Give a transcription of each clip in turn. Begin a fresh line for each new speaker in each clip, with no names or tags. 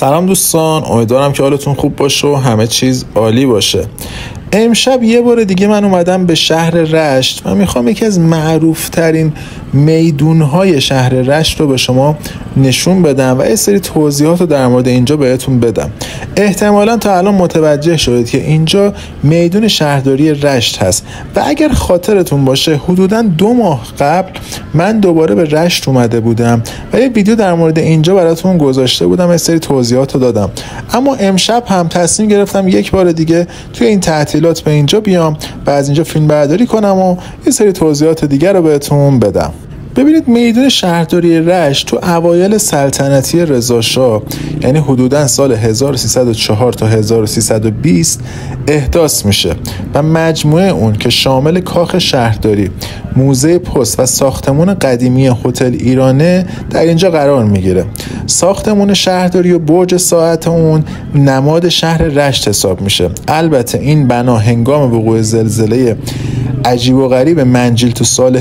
سلام دوستان، امیدوارم که حالتون خوب باشه و همه چیز عالی باشه. امشب یه بار دیگه من اومدم به شهر رشت و میخوام یکی از معروف ترین میدونهای شهر رشت رو به شما نشون بدم و یه سری توضیحات رو در مورد اینجا بهتون بدم. احتمالا تا الان متوجه شدید که اینجا میدون شهرداری رشت هست و اگر خاطرتون باشه حدوداً 2 ماه قبل من دوباره به رشت اومده بودم و یه ویدیو در مورد اینجا براتون گذاشته بودم، یه سری توضیحات رو دادم. اما امشب هم تصمیم گرفتم یک بار دیگه توی این تعطیلات به اینجا بیام و از اینجا فیلم برداری کنم و یه سری توضیحات دیگر رو بهتون بدم. ببینید، میدون شهرداری رشت تو اوایل سلطنتی رضا شاه، یعنی حدوداً سال 1304 تا 1320 احداث میشه و مجموعه اون که شامل کاخ شهرداری، موزه پست و ساختمون قدیمی هتل ایرانه در اینجا قرار میگیره. ساختمون شهرداری و برج ساعت اون نماد شهر رشت حساب میشه. البته این بنا هنگام وقوع زلزله عجیب و غریب منجیل تو سال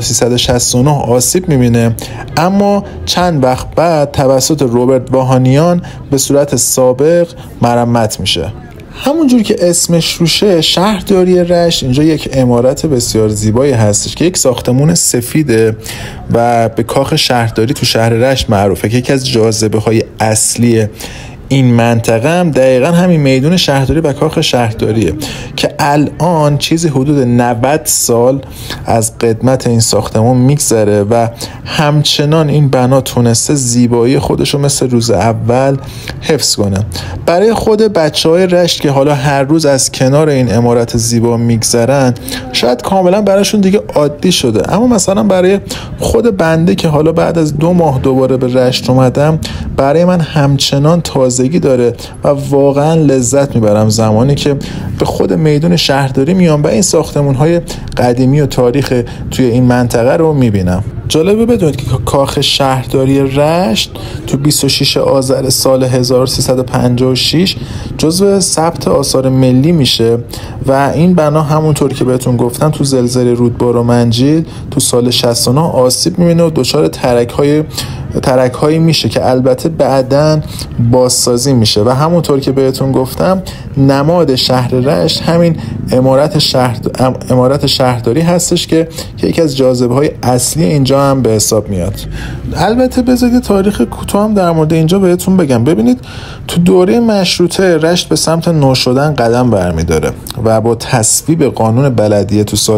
1369 آسیب میبینه، اما چند وقت بعد توسط روبرت واهانیان به صورت سابق مرمت میشه. همونجور که اسمش روشه، شهرداری رشت اینجا یک عمارت بسیار زیبایی هستش که یک ساختمون سفیده و به کاخ شهرداری تو شهر رشت معروفه که یکی از جاذبه های اصلی این منطقه هم دقیقا همین میدون شهرداری و کاخ شهرداریه که الان چیزی حدود 90 سال از قدمت این ساختمان میگذره و همچنان این بنا تونسته زیبایی خودشو مثل روز اول حفظ کنه. برای خود بچهای رشت که حالا هر روز از کنار این عمارت زیبا میگذرن شاید کاملا براشون دیگه عادی شده، اما مثلا برای خود بنده که حالا بعد از 2 ماه دوباره به رشت اومدم، برای من همچنان تازگی داره و واقعا لذت میبرم زمانی که به خود میدون شهرداری میام و این ساختمون‌های قدیمی و تاریخ توی این منطقه رو میبینم. جالبه بدونید که کاخ شهرداری رشت تو 26 آذر سال 1356 جزو ثبت آثار ملی میشه و این بنا همونطور که بهتون گفتم تو زلزله رودبار و منجیل تو سال 69 آسیب میبینه و دچار ترک‌هایی میشه که البته بعداً بازسازی میشه و همونطور که بهتون گفتم نماد شهر رشت همین عمارت شهرداری هستش که یکی از جاذبه‌های اصلی اینجا هم به حساب میاد. البته بذارید تاریخ کوتاه هم در مورد اینجا بهتون بگم. ببینید، تو دوره مشروطه رشت به سمت نو شدن قدم برمیداره و با تصویب قانون بلدیه تو سال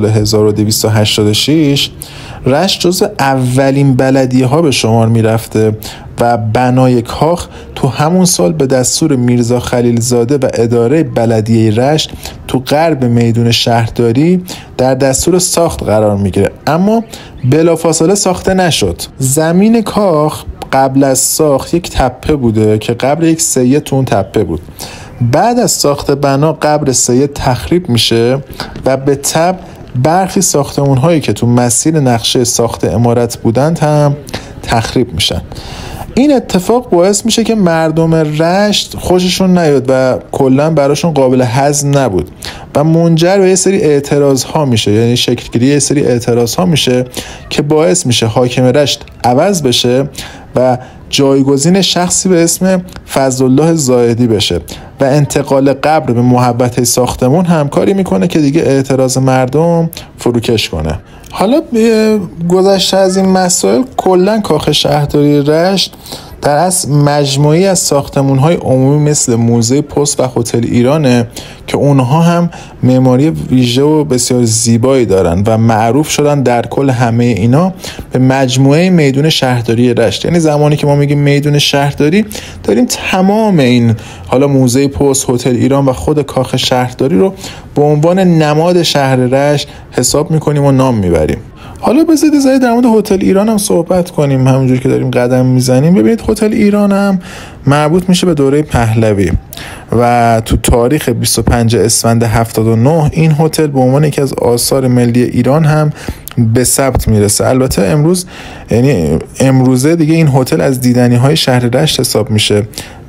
1286 رشت جزو اولین بلدیه ها به شمار میرفته و بنای کاخ تو همون سال به دستور میرزا خلیلزاده و اداره بلدیه رشت تو غرب میدون شهرداری در دستور ساخت قرار میگیره، اما بلافاصله ساخته نشد. زمین کاخ قبل از ساخت یک تپه بوده که قبر یک سید تو اون تپه بود. بعد از ساخت بنا قبر سید تخریب میشه و به تبع برخی ساختمون هایی که تو مسیر نقشه ساخت عمارت بودند هم تخریب میشن. این اتفاق باعث میشه که مردم رشت خوششون نیاد و کلا براشون قابل هضم نبود و منجر به یه سری اعتراض ها میشه، یعنی شکلگیری یه سری اعتراض ها میشه که باعث میشه حاکم رشت عوض بشه و جایگزین شخصی به اسم فضلالله زاهدی بشه و انتقال قبر به محوطه ساختمون همکاری میکنه که دیگه اعتراض مردم فروکش کنه. حالا گذشته از این مسائل، کلا کاخ شهرداری رشت در اصل مجموعی از ساختمان‌های عمومی مثل موزه پست و هتل ایرانه که اونها هم معماری ویژه و بسیار زیبایی دارن و معروف شدن در کل همه اینا به مجموعه میدون شهرداری رشت. یعنی زمانی که ما میگیم میدون شهرداری، داریم تمام این حالا موزه پست، هتل ایران و خود کاخ شهرداری رو به عنوان نماد شهر رشت حساب میکنیم و نام میبریم. حالا بذارید زایی در مورد هتل ایران هم صحبت کنیم. همونجوری که داریم قدم میزنیم، ببینید هتل ایران هم مربوط میشه به دوره پهلوی و تو تاریخ 25 اسفند 79 این هتل به عنوان یکی از آثار ملی ایران هم به ثبت میرسه. البته امروزه دیگه این هتل از دیدنی های شهر رشت حساب میشه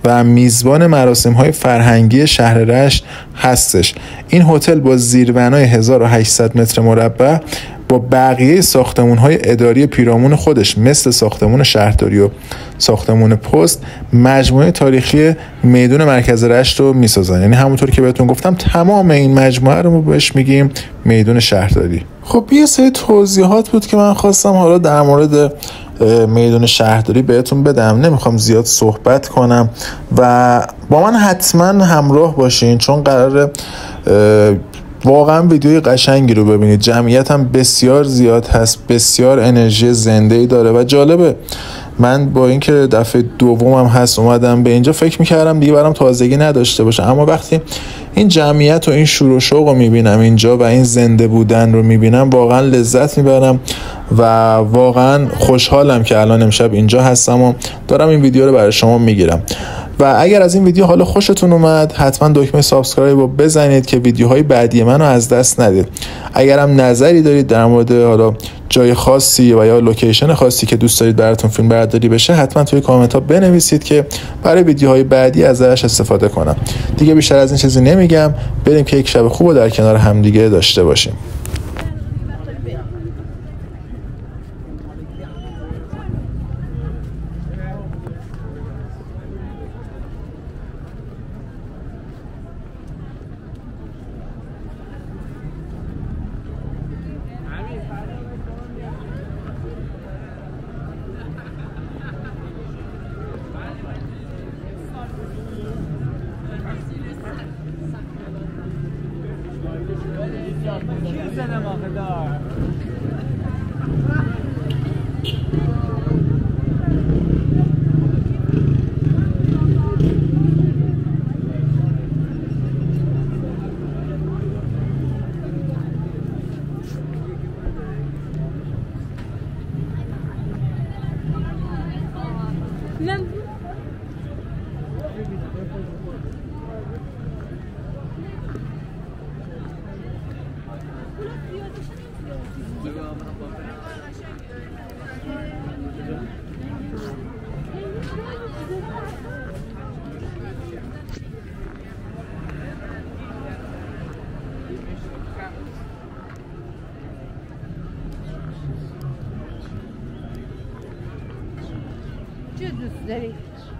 و میزبان مراسم‌های فرهنگی شهر رشت هستش. این هتل با زیربنای 1800 متر مربع با بقیه ساختمان‌های اداری پیرامون خودش مثل ساختمان شهرداری و ساختمان پست مجموعه تاریخی میدون مرکز رشت رو میسازن. یعنی همونطور که بهتون گفتم تمام این مجموعه رو ما بهش میگیم میدون شهرداری. خب یه سری توضیحات بود که من خواستم حالا در مورد میدون شهرداری بهتون بدم. نمیخوام زیاد صحبت کنم و با من حتما همراه باشین چون قراره واقعا ویدیوی قشنگی رو ببینید. جمعیت هم بسیار زیاد هست، بسیار انرژی زنده‌ای داره و جالبه. من با اینکه دفعه دومم هست اومدم به اینجا فکر میکردم دیگه برام تازگی نداشته باشه، اما وقتی این جمعیت و این شور و شوق رو میبینم اینجا و این زنده بودن رو میبینم واقعا لذت میبرم و واقعا خوشحالم که الان امشب اینجا هستم و دارم این ویدیو رو برای شما میگیرم. و اگر از این ویدیو حالا خوشتون اومد حتما دکمه سابسکرایب رو بزنید که ویدیوهای بعدی منو از دست ندید. اگر هم نظری دارید در مورد حالا جای خاصی و یا لوکیشن خاصی که دوست دارید براتون فیلم برداری بشه حتما توی کامنت ها بنویسید که برای ویدیوهای بعدی ازش استفاده کنم. دیگه بیشتر از این چیزی نمیگم، بریم که یک شب خوب رو در کنار همدیگه داشته باشیم.
چه دوست داری؟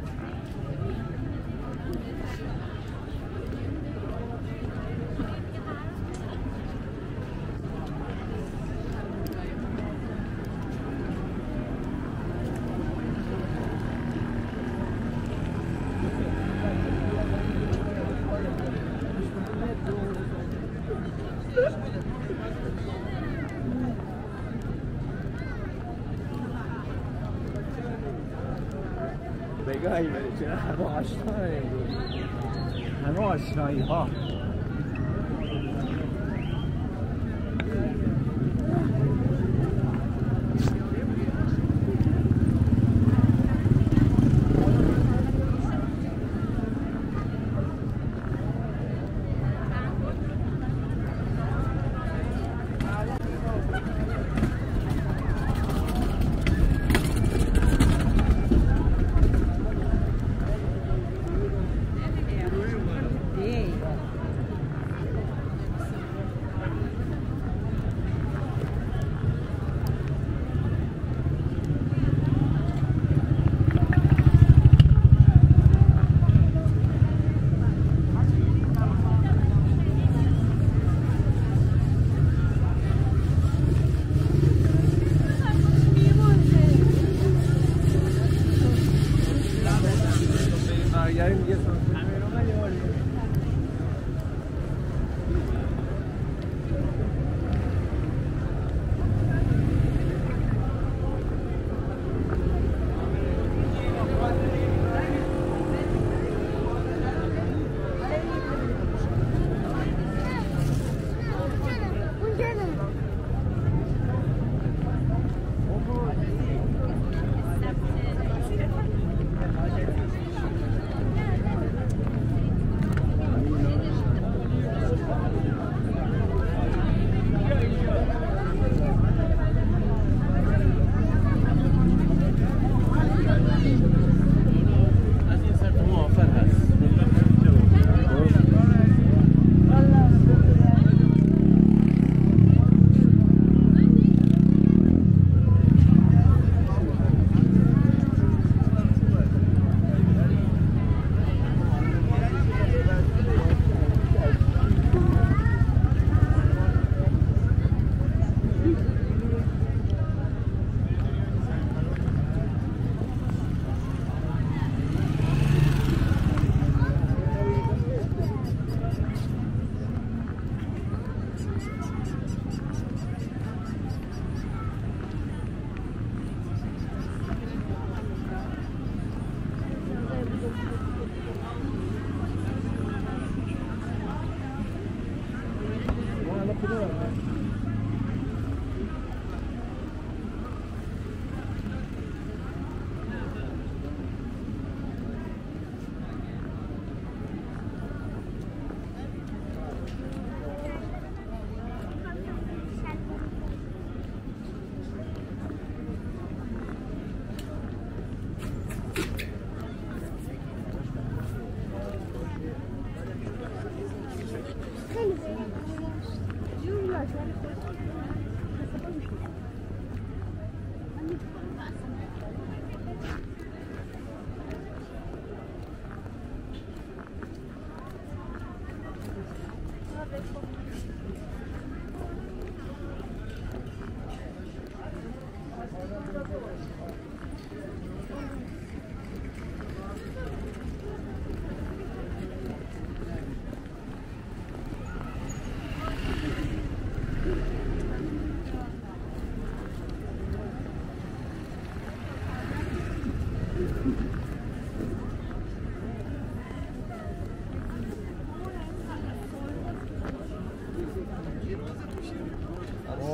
بگاهی بری چرا همه آشنایی ها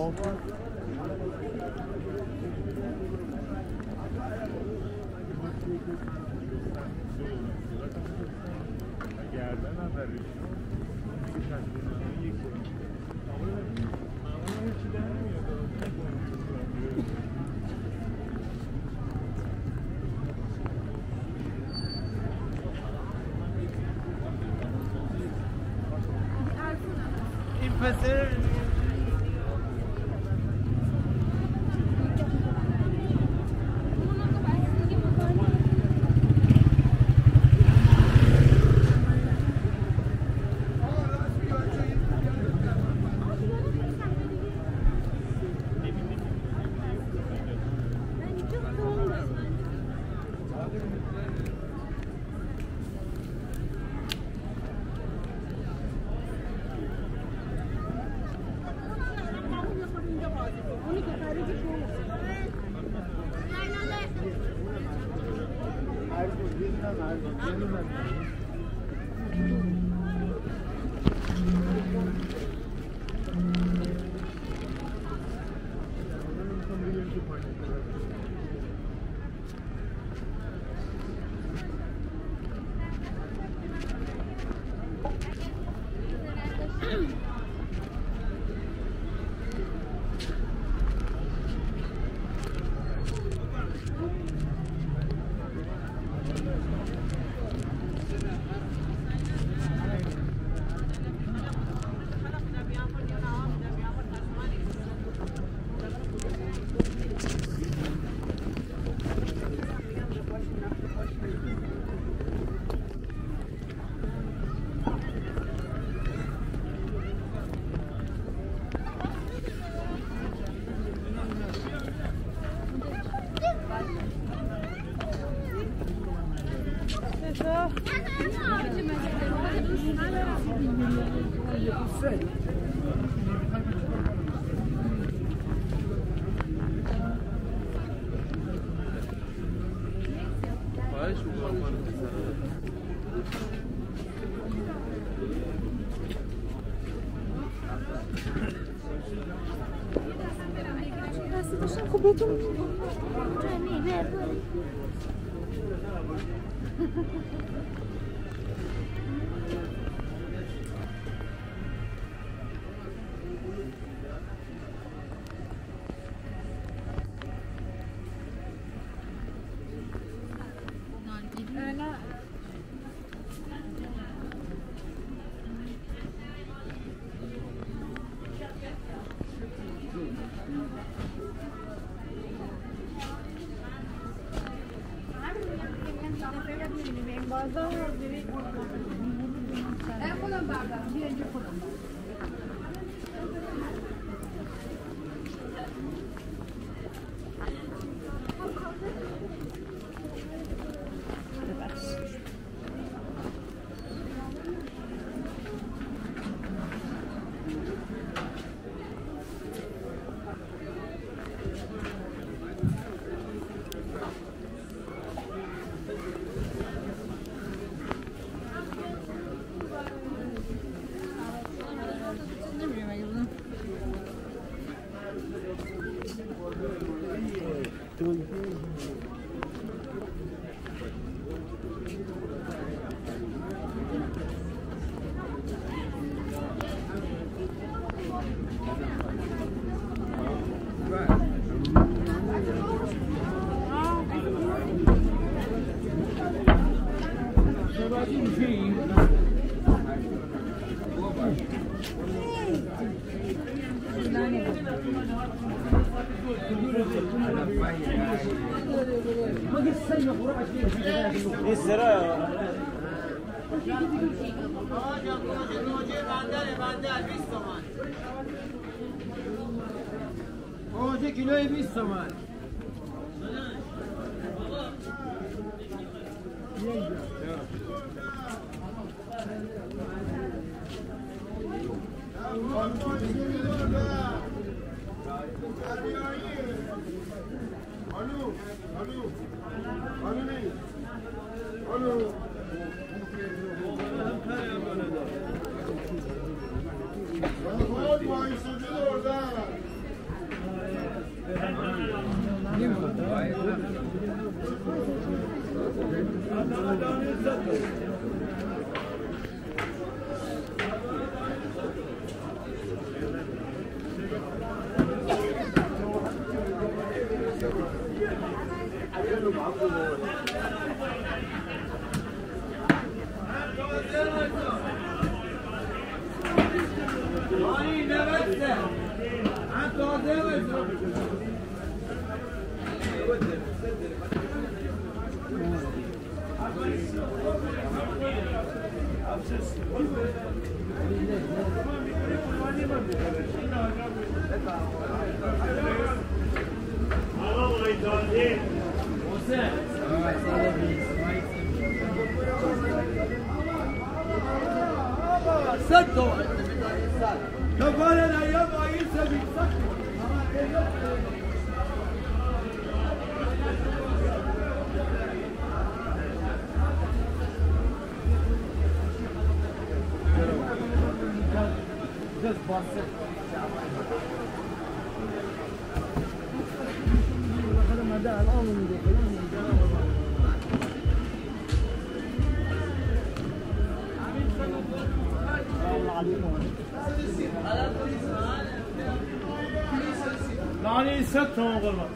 این پسر
گوجه کیلوی 20 تومن.
نانی ست تومن قربان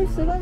صدا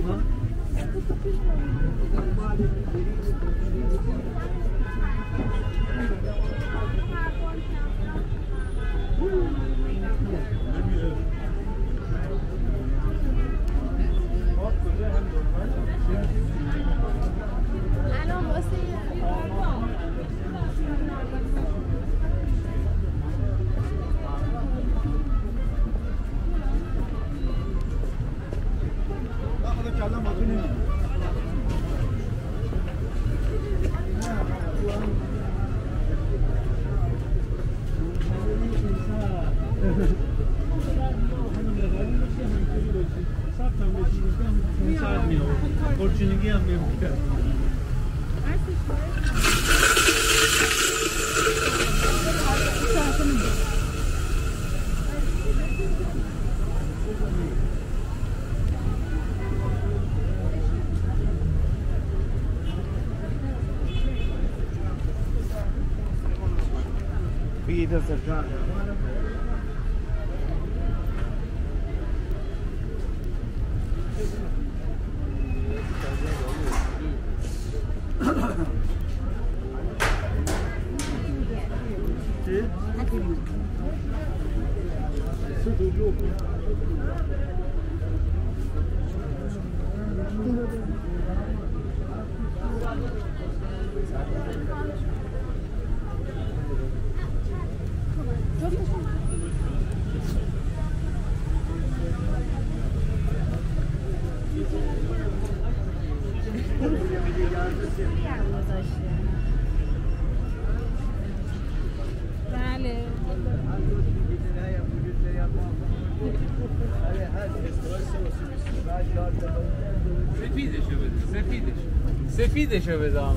سفیدشو بده آقا.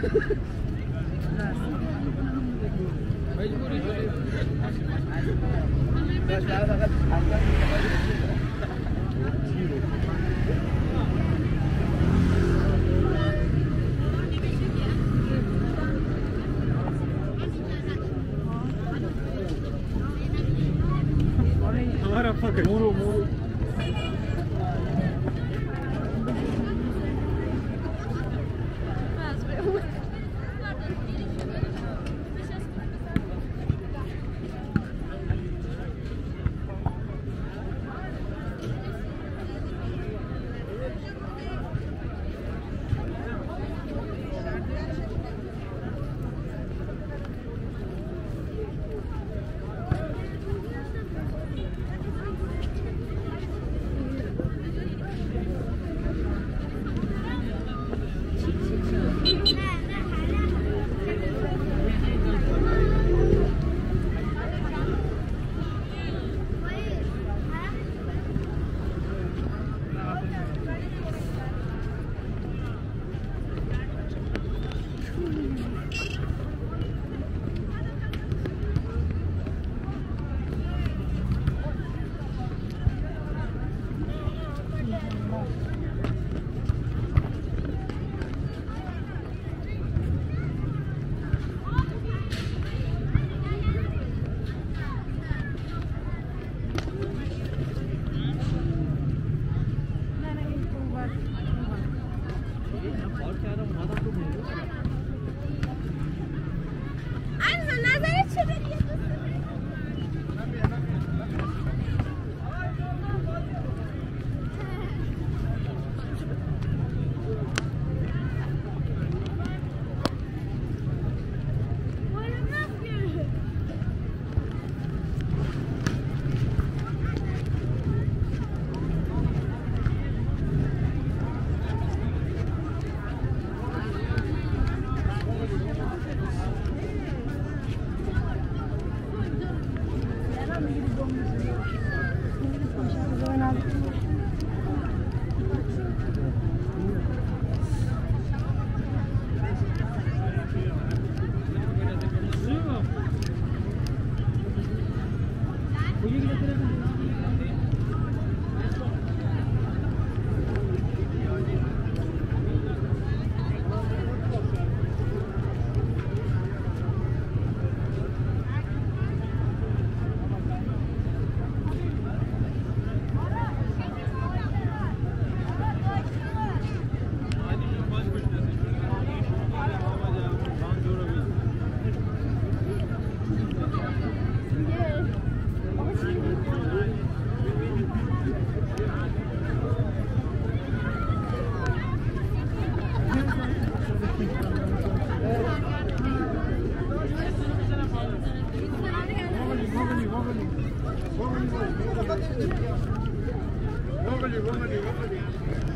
हमारा पकड़ मोरो मोरो
Vamos ali.